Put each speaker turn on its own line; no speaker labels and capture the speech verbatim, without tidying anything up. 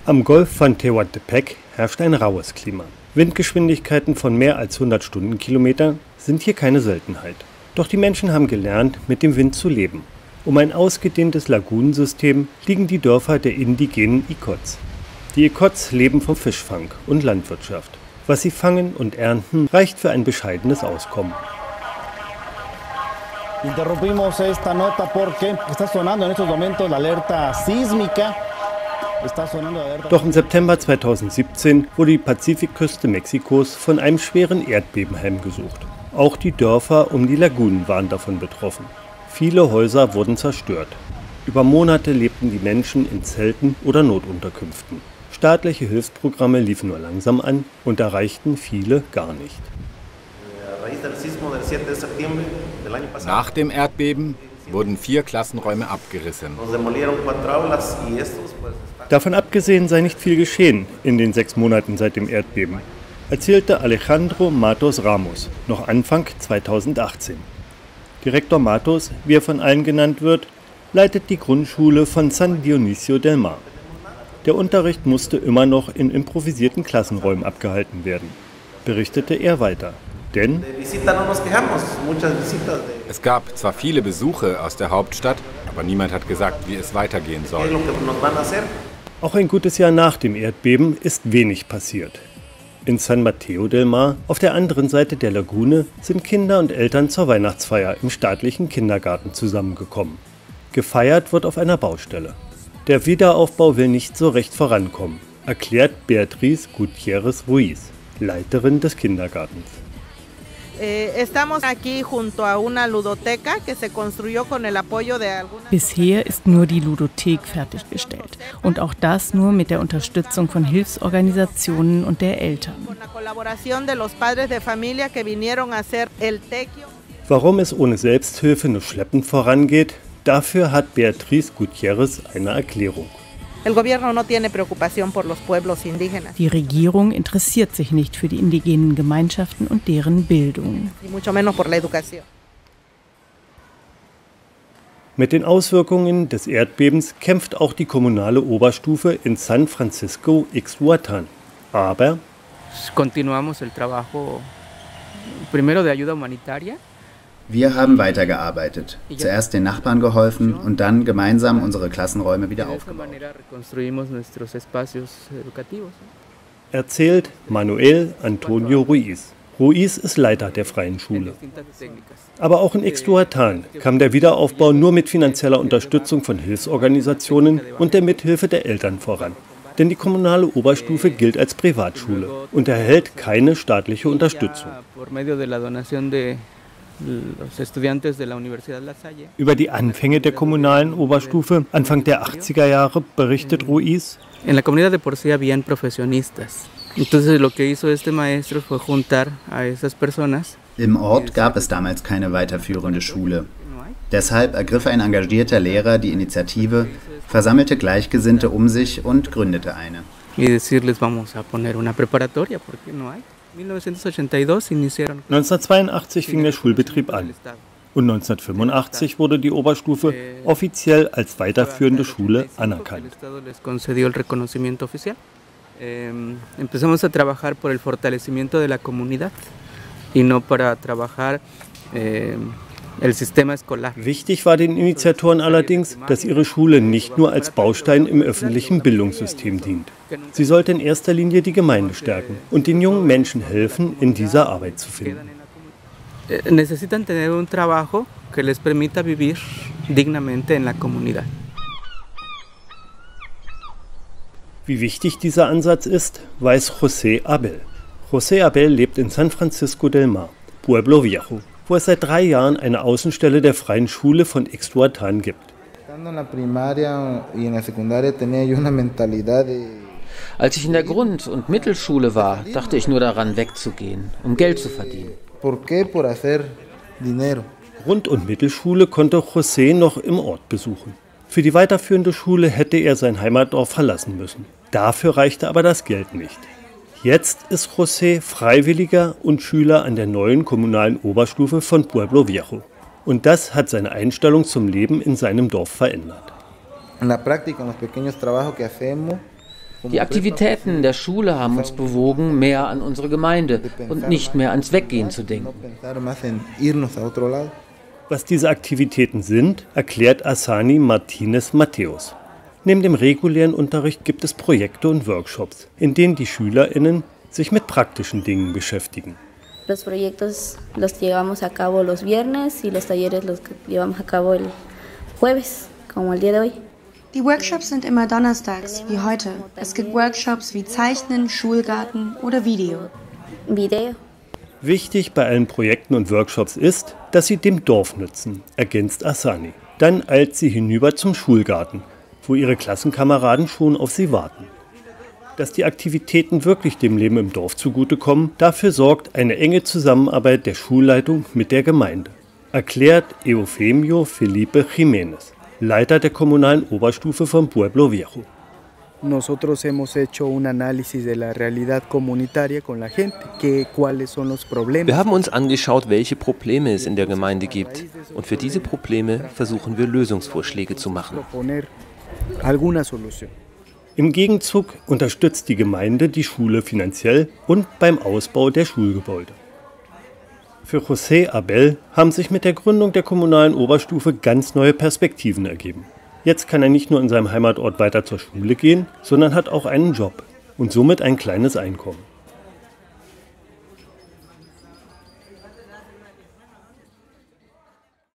Am Golf von Tehuantepec herrscht ein raues Klima. Windgeschwindigkeiten von mehr als hundert Stundenkilometer sind hier keine Seltenheit. Doch die Menschen haben gelernt, mit dem Wind zu leben. Um ein ausgedehntes Lagunensystem liegen die Dörfer der indigenen Ikots. Die Ikots leben vom Fischfang und Landwirtschaft. Was sie fangen und ernten, reicht für ein bescheidenes Auskommen.
Interrumpimos esta nota porque está sonando en estos momentos la alerta sísmica.
Doch im September zweitausendsiebzehn wurde die Pazifikküste Mexikos von einem schweren Erdbeben heimgesucht. Auch die Dörfer um die Lagunen waren davon betroffen. Viele Häuser wurden zerstört. Über Monate lebten die Menschen in Zelten oder Notunterkünften. Staatliche Hilfsprogramme liefen nur langsam an und erreichten viele gar nicht.
Nach dem Erdbeben wurden vier Klassenräume abgerissen.
Davon abgesehen sei nicht viel geschehen in den sechs Monaten seit dem Erdbeben, erzählte Alejandro Matos Ramos noch Anfang zweitausendachtzehn. Direktor Matos, wie er von allen genannt wird, leitet die Grundschule von San Dionisio del Mar. Der Unterricht musste immer noch in improvisierten Klassenräumen abgehalten werden, berichtete er weiter. Denn
es gab zwar viele Besuche aus der Hauptstadt, aber niemand hat gesagt, wie es weitergehen soll.
Auch ein gutes Jahr nach dem Erdbeben ist wenig passiert. In San Mateo del Mar, auf der anderen Seite der Lagune, sind Kinder und Eltern zur Weihnachtsfeier im staatlichen Kindergarten zusammengekommen. Gefeiert wird auf einer Baustelle. Der Wiederaufbau will nicht so recht vorankommen, erklärt Beatriz Gutierrez Ruiz, Leiterin des Kindergartens.
Bisher ist nur die Ludothek fertiggestellt und auch das nur mit der Unterstützung von Hilfsorganisationen und der Eltern.
Warum es ohne Selbsthilfe nur schleppend vorangeht, dafür hat Beatriz Gutierrez eine Erklärung.
Die Regierung interessiert sich nicht für die indigenen Gemeinschaften und deren Bildung.
Mit den Auswirkungen des Erdbebens kämpft auch die kommunale Oberstufe in San Francisco Ixhuatán. Aber
wir haben weitergearbeitet, zuerst den Nachbarn geholfen und dann gemeinsam unsere Klassenräume wieder aufgebaut.
Erzählt Manuel Antonio Ruiz. Ruiz ist Leiter der Freien Schule. Aber auch in Ixhuatán kam der Wiederaufbau nur mit finanzieller Unterstützung von Hilfsorganisationen und der Mithilfe der Eltern voran. Denn die kommunale Oberstufe gilt als Privatschule und erhält keine staatliche Unterstützung. Über die Anfänge der kommunalen Oberstufe Anfang der achtziger Jahre berichtet Ruiz.
Im Ort gab es damals keine weiterführende Schule. Deshalb ergriff ein engagierter Lehrer die Initiative, versammelte Gleichgesinnte um sich und gründete eine.
neunzehnhundertzweiundachtzig fing der Schulbetrieb an und neunzehnhundertfünfundachtzig wurde die Oberstufe offiziell als weiterführende Schule anerkannt. Wichtig war den Initiatoren allerdings, dass ihre Schule nicht nur als Baustein im öffentlichen Bildungssystem dient. Sie sollte in erster Linie die Gemeinde stärken und den jungen Menschen helfen, in dieser Arbeit zu finden. Wie wichtig dieser Ansatz ist, weiß José Abel. José Abel lebt in San Francisco del Mar, Pueblo Viejo, wo es seit drei Jahren eine Außenstelle der Freien Schule von Ixhuatán gibt.
Als ich in der Grund- und Mittelschule war, dachte ich nur daran, wegzugehen, um Geld zu verdienen.
Grund- und Mittelschule konnte José noch im Ort besuchen. Für die weiterführende Schule hätte er sein Heimatdorf verlassen müssen. Dafür reichte aber das Geld nicht. Jetzt ist José Freiwilliger und Schüler an der neuen kommunalen Oberstufe von Pueblo Viejo. Und das hat seine Einstellung zum Leben in seinem Dorf verändert.
Die Aktivitäten der Schule haben uns bewogen, mehr an unsere Gemeinde und nicht mehr ans Weggehen zu denken.
Was diese Aktivitäten sind, erklärt Asani Martinez Mateos. Neben dem regulären Unterricht gibt es Projekte und Workshops, in denen die SchülerInnen sich mit praktischen Dingen beschäftigen.
Los proyectos los llevamos a cabo los viernes y los talleres los llevamos a cabo el jueves, como el día de hoy.
Die Workshops sind immer donnerstags, wie heute. Es gibt Workshops wie Zeichnen, Schulgarten oder Video.
Video.
Wichtig bei allen Projekten und Workshops ist, dass sie dem Dorf nützen, ergänzt Asani. Dann eilt sie hinüber zum Schulgarten, wo ihre Klassenkameraden schon auf sie warten. Dass die Aktivitäten wirklich dem Leben im Dorf zugutekommen, dafür sorgt eine enge Zusammenarbeit der Schulleitung mit der Gemeinde, erklärt Eufemio Felipe Jiménez, Leiter der kommunalen Oberstufe von Pueblo Viejo.
Nosotros hemos hecho un análisis de la realidad comunitaria con la gente, que cuáles son los problemas.
Wir haben uns angeschaut, welche Probleme es in der Gemeinde gibt, und für diese Probleme versuchen wir Lösungsvorschläge zu machen.
Im Gegenzug unterstützt die Gemeinde die Schule finanziell und beim Ausbau der Schulgebäude. Für José Abel haben sich mit der Gründung der kommunalen Oberstufe ganz neue Perspektiven ergeben. Jetzt kann er nicht nur in seinem Heimatort weiter zur Schule gehen, sondern hat auch einen Job und somit ein kleines Einkommen.